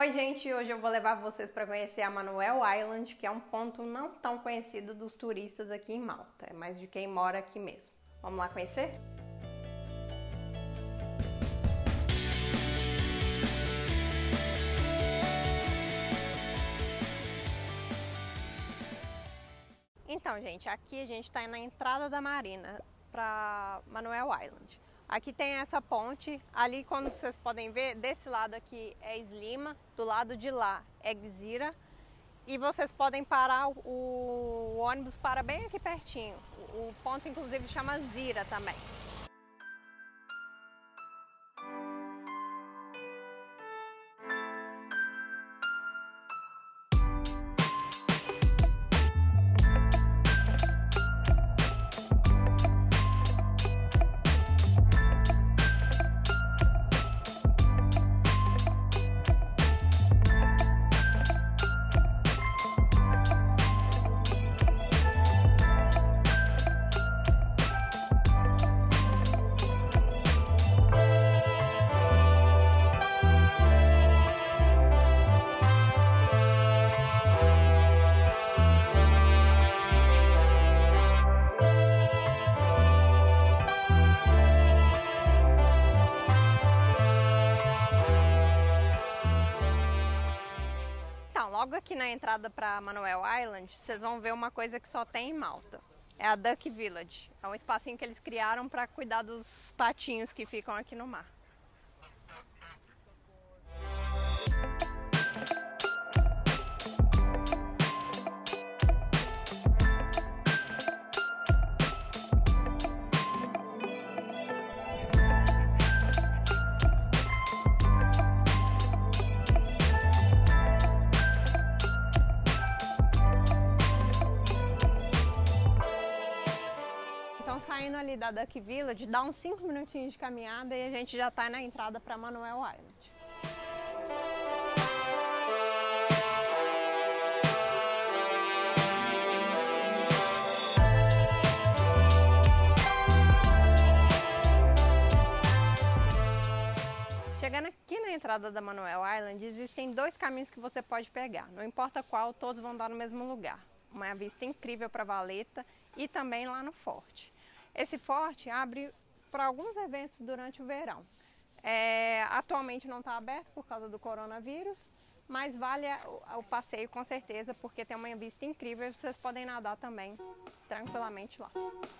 Oi gente, hoje eu vou levar vocês para conhecer a Manuel Island, que é um ponto não tão conhecido dos turistas aqui em Malta, é mais de quem mora aqui mesmo. Vamos lá conhecer? Então gente, aqui a gente está na entrada da marina para Manuel Island. Aqui tem essa ponte, ali como vocês podem ver, desse lado aqui é Slima, do lado de lá é Gzira. E vocês podem parar, o ônibus para bem aqui pertinho. O ponto inclusive chama Zira também. Logo aqui na entrada para Manuel Island, vocês vão ver uma coisa que só tem em Malta. É a Duck Village. É um espacinho que eles criaram para cuidar dos patinhos que ficam aqui no mar. Então, saindo ali da Duck Village, dá uns 5 minutinhos de caminhada e a gente já está na entrada para Manuel Island. Chegando aqui na entrada da Manuel Island, existem 2 caminhos que você pode pegar. Não importa qual, todos vão dar no mesmo lugar. Uma vista incrível para Valeta e também lá no forte. Esse forte abre para alguns eventos durante o verão. Atualmente não está aberto por causa do coronavírus, mas vale o passeio com certeza, porque tem uma vista incrível e vocês podem nadar também tranquilamente lá.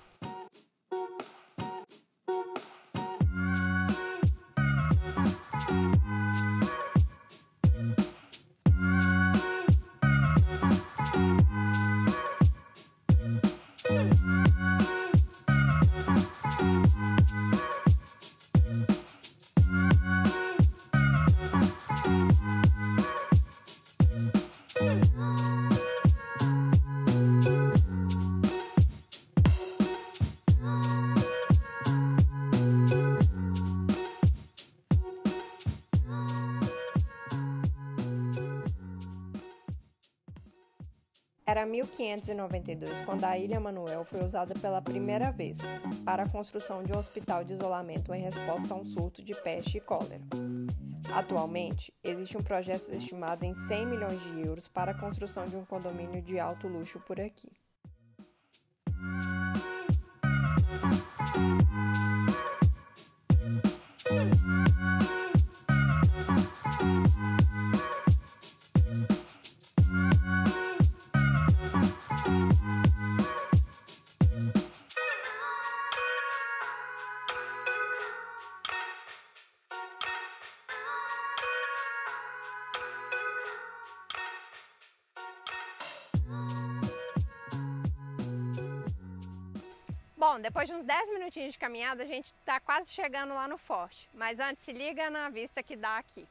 Era 1592 quando a Ilha Manuel foi usada pela primeira vez para a construção de um hospital de isolamento em resposta a um surto de peste e cólera. Atualmente, existe um projeto estimado em 100 milhões de euros para a construção de um condomínio de alto luxo por aqui. Bom, depois de uns 10 minutinhos de caminhada, a gente está quase chegando lá no forte. Mas antes, se liga na vista que dá aqui.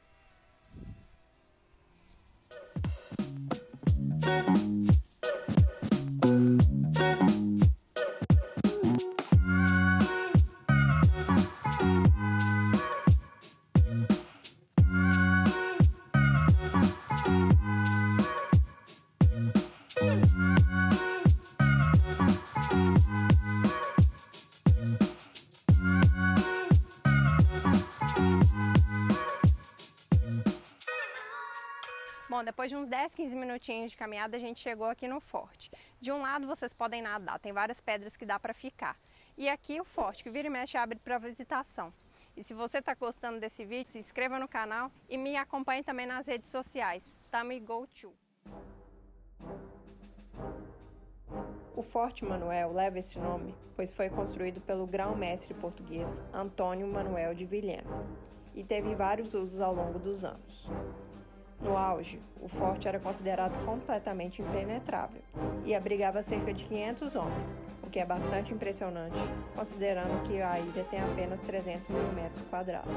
Bom, depois de uns 10, 15 minutinhos de caminhada, a gente chegou aqui no forte. De um lado vocês podem nadar, tem várias pedras que dá para ficar. E aqui o forte, que vira e mexe abre para visitação. E se você está gostando desse vídeo, se inscreva no canal e me acompanhe também nas redes sociais, TamiGoTo. O Forte Manuel leva esse nome pois foi construído pelo grão-mestre português Antônio Manuel de Vilhena e teve vários usos ao longo dos anos. No auge, o forte era considerado completamente impenetrável e abrigava cerca de 500 homens, o que é bastante impressionante, considerando que a ilha tem apenas 300 mil metros quadrados.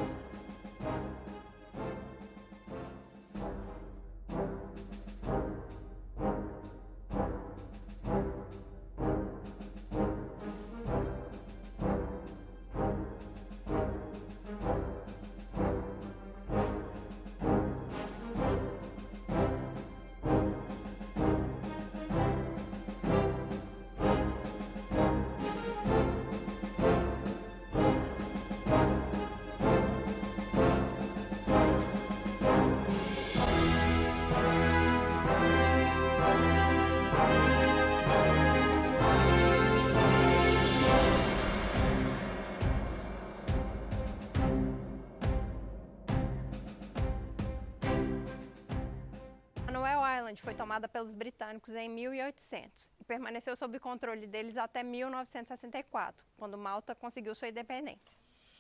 Manuel Island foi tomada pelos britânicos em 1800 e permaneceu sob controle deles até 1964, quando Malta conseguiu sua independência.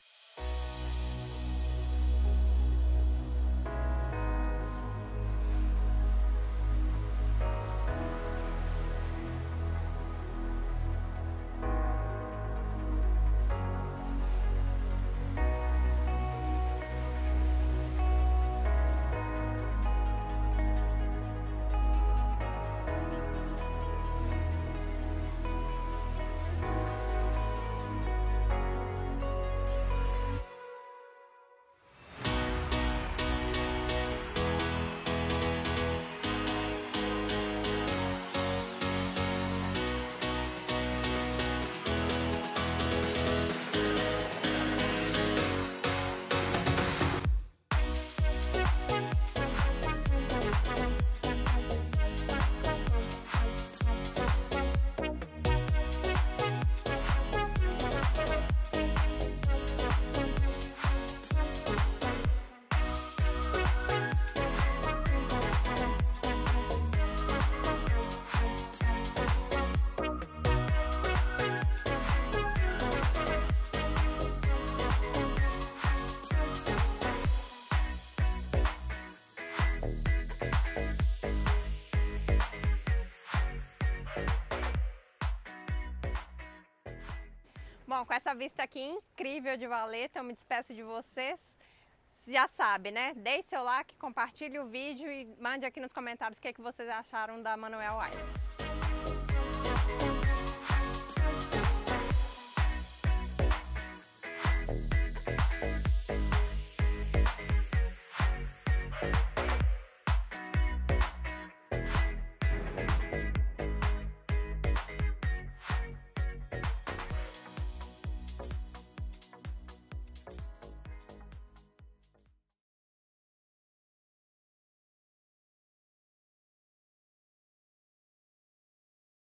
Bom, com essa vista aqui incrível de Valeta, eu me despeço de vocês. Já sabe, né? Deixe seu like, compartilhe o vídeo e mande aqui nos comentários o que vocês acharam da Manuel Island.